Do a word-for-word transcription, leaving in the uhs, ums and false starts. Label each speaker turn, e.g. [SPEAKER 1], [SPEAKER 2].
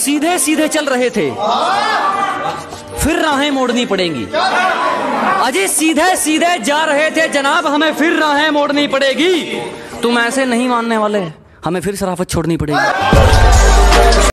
[SPEAKER 1] सीधे सीधे चल रहे थे, फिर राहें मोड़नी पड़ेंगी। अजय सीधे सीधे जा रहे थे जनाब, हमें फिर राहें मोड़नी पड़ेगी। तुम ऐसे नहीं मानने वाले, हमें फिर शराफत छोड़नी पड़ेगी।